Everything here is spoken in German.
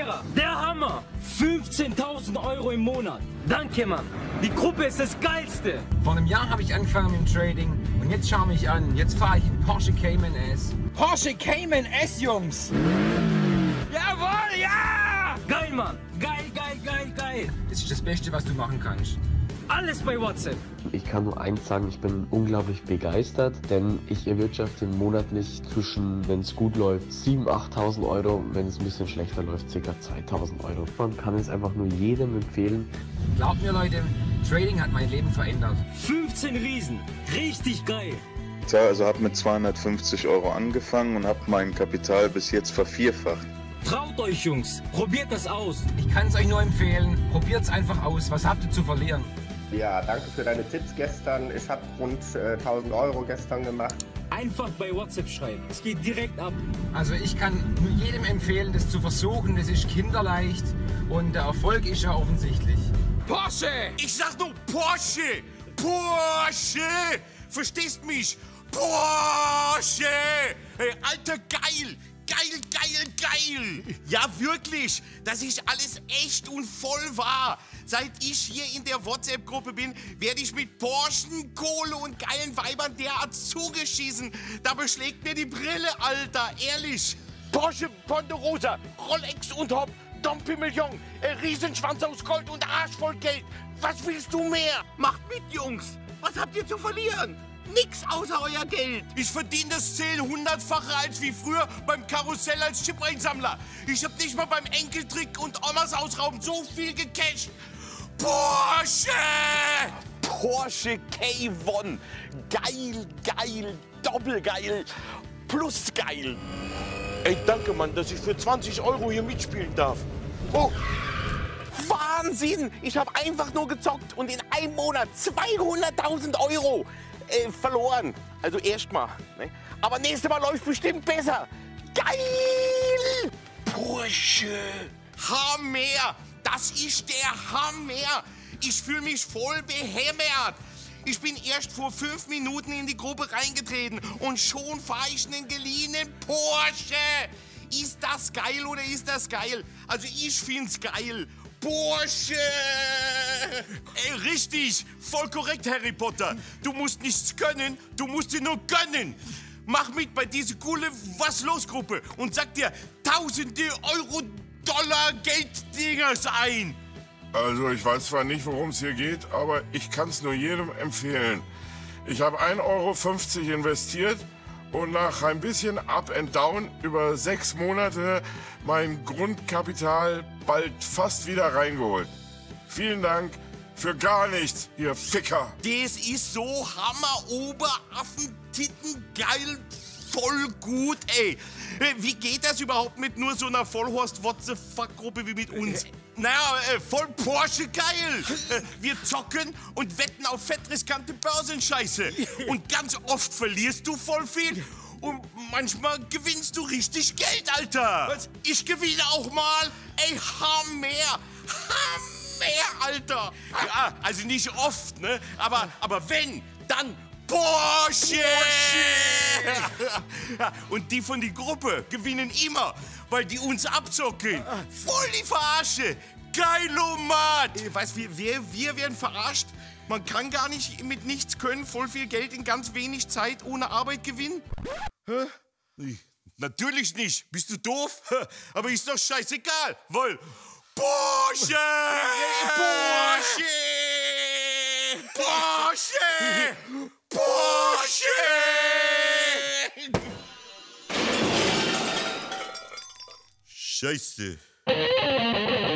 Lehrer, der Hammer. 15.000 Euro im Monat. Danke, Mann. Die Gruppe ist das Geilste. Vor einem Jahr habe ich angefangen mit dem Trading und jetzt schau mich an. Jetzt fahre ich einen Porsche Cayman S. Porsche Cayman S, Jungs! Jawohl, ja! Geil, Mann. Geil, geil, geil, geil. Das ist das Beste, was du machen kannst. Alles bei WhatsApp. Ich kann nur eins sagen, ich bin unglaublich begeistert, denn ich erwirtschafte monatlich zwischen, wenn es gut läuft, 7.000, 8.000 Euro, wenn es ein bisschen schlechter läuft, ca. 2.000 Euro. Man kann es einfach nur jedem empfehlen. Glaubt mir, Leute, Trading hat mein Leben verändert. 15 Riesen. Richtig geil. Ja, also habe mit 250 Euro angefangen und habe mein Kapital bis jetzt vervierfacht. Traut euch, Jungs. Probiert das aus. Ich kann es euch nur empfehlen. Probiert's einfach aus. Was habt ihr zu verlieren? Ja, danke für deine Tipps gestern. Ich habe rund 1.000 Euro gestern gemacht. Einfach bei WhatsApp schreiben. Es geht direkt ab. Also ich kann nur jedem empfehlen, das zu versuchen. Das ist kinderleicht und der Erfolg ist ja offensichtlich. Porsche! Ich sag nur Porsche! Porsche! Verstehst mich? Porsche! Hey, Alter, geil! Geil, geil, geil! Ja, wirklich! Das ist alles echt und voll wahr. Seit ich hier in der WhatsApp-Gruppe bin, werde ich mit Porschen, Kohle und geilen Weibern derart zugeschissen. Da beschlägt mir die Brille, Alter, ehrlich. Porsche, Ponderosa, Rolex und Hop, Dompimillion, Riesenschwanz aus Gold und Arsch voll Geld. Was willst du mehr? Macht mit, Jungs! Was habt ihr zu verlieren? Nix außer euer Geld. Ich verdiene das 100-fache als wie früher beim Karussell als Chip-Einsammler. Ich hab nicht mal beim Enkeltrick und Omas Ausrauben so viel gecasht. Porsche! Porsche K1. Geil, geil, doppelgeil, plus geil. Ey, danke, Mann, dass ich für 20 Euro hier mitspielen darf. Oh! Wahnsinn! Ich habe einfach nur gezockt und in einem Monat 200.000 Euro verloren. Also erstmal. Ne? Aber nächstes Mal läuft bestimmt besser. Geil! Porsche! Hammer! Das ist der Hammer! Ich fühle mich voll behämmert. Ich bin erst vor 5 Minuten in die Gruppe reingetreten und schon fahre ich einen geliehenen Porsche. Ist das geil oder ist das geil? Also ich find's geil. Porsche! Ey, richtig, voll korrekt, Harry Potter. Du musst nichts können, du musst dir nur gönnen. Mach mit bei dieser coole Was-Los-Gruppe und sag dir tausende Euro, Dollar, Gelddingers ein. Also ich weiß zwar nicht, worum es hier geht, aber ich kann es nur jedem empfehlen. Ich habe 1,50 Euro investiert und nach ein bisschen Up and Down über 6 Monate mein Grundkapital bald fast wieder reingeholt. Vielen Dank für gar nichts, ihr Ficker. Das ist so Hammer, Oberaffen-Titten, geil, voll gut, ey. Wie geht das überhaupt mit nur so einer Vollhorst-What-the-Fuck-Gruppe wie mit uns? Naja, voll Porsche geil. Wir zocken und wetten auf fettriskante Börsenscheiße. Und ganz oft verlierst du voll viel und manchmal gewinnst du richtig Geld, Alter. Was? Ich gewinne auch mal. Ey, Hammer. Hammer, Alter. Ja, also nicht oft, ne? Aber wenn, dann Porsche! Und die von der Gruppe gewinnen immer, weil die uns abzocken. Voll die Verarsche! Geilomat! Weißt du, wir werden verarscht. Man kann gar nicht mit nichts können, voll viel Geld in ganz wenig Zeit ohne Arbeit gewinnen. Hä? Natürlich nicht. Bist du doof? Aber ist doch scheißegal, weil Porsche! Porsche! Porsche! Porsche! Scheiße.